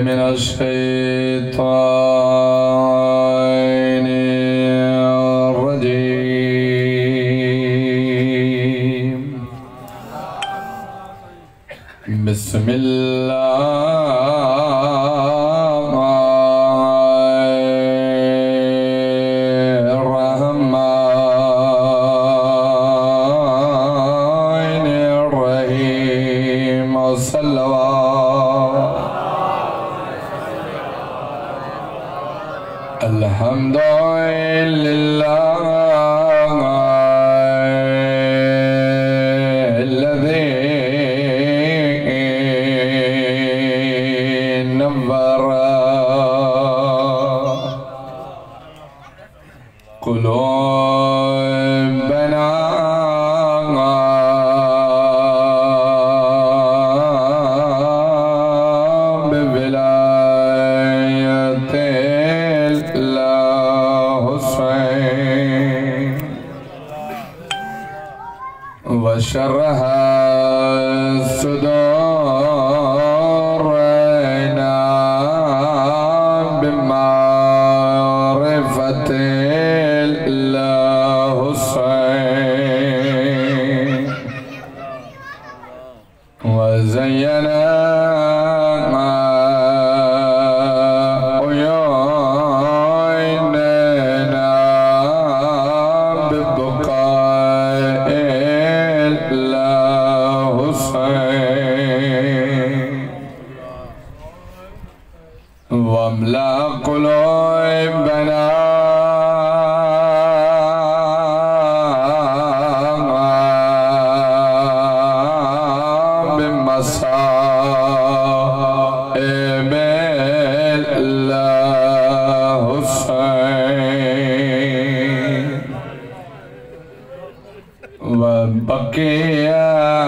मिनश्शैतानिर्रजीम। बिस्मिल्लाहिर्रहमानिर्रहीम। अल्हम्दुलिल्लाह अल्लज़ी नव्वरा क़ुलूबना वशरहा सुदूरना बिमारिफतिल्लाह हुसैन वज़य्यना वमला क़ुलूबना बिमसाइबिल्लाह हुसैन वबकिया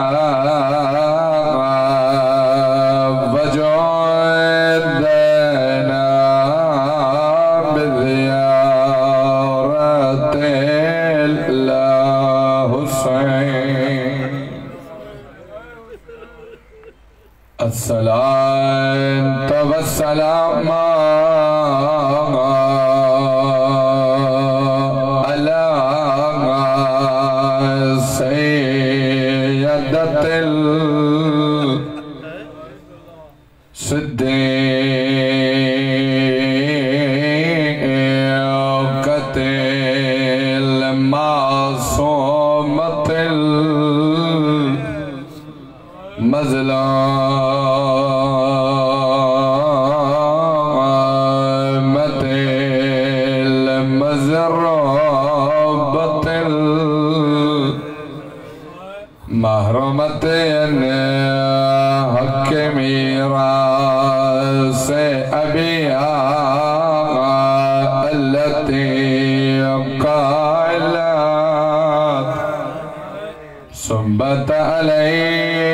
अस्सलातु वस्सलाम अला सय्यदतिल सिद्दीक़तिल मासूमतिल मज़लूमतिल मज़रूबतिल महरूमतिन हक़ मीरास अबिया अल्लती क़ालत सुब्बत अलैहि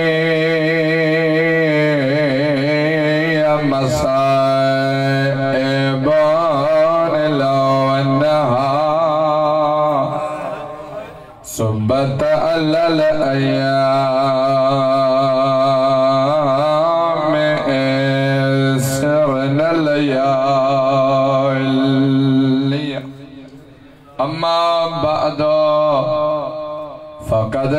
सुब्बत अलल अय्याम सिरनल यालिया अम्मा बअदो फ़क़द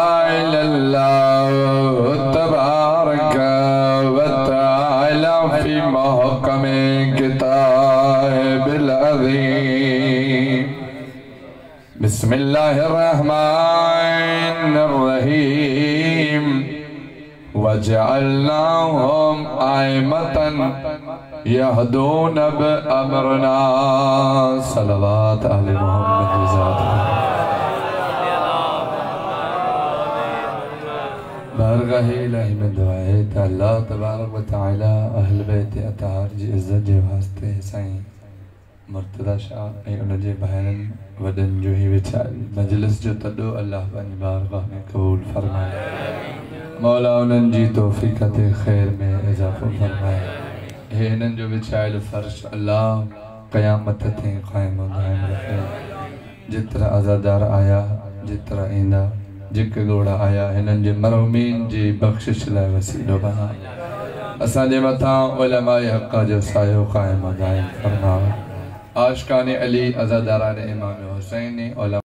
क़ालल्लाहु तबारक व तआला फ़ी महकमे किताबिल अज़ीम। बिस्मिल्लाहिर्रहमानिर्रहीम। वजअलनाहुम अइम्मतन यहदून बिअम्रिना। सलवात अली मुहम्मद बारगाह इलाही में दुआए त अल्लाह तबारक व तआला अहल बैत अतार जी इज्जत जे वास्ते साईं मुर्तज़ा शाह ऐं उनजे भाइरनि वॾनि जो ही विचार मजलिस जो तॾो अल्लाह पंहिंजी बारगाह में क़बूल फरमाए। मौला उन्हनि जी तौफ़ीक़ ते ख़ैर में इज़ाफ़ो फरमाए। हे हिननि जो विछायल फ़र्श अल्लाह क़यामत ते क़ाइम दाइम रखे। जितरा आज़ादार आया जितरा ईंदा जिक गोड़ा आया हिननि जे मरहूमीन जी बख़्शिश लाइ वसीलो बना। असांजे मथां उलमाए हक़ जो सायो क़ाइम दाइम फरमावे। आशिकाने अली अज़ादारान इमाम हुसैन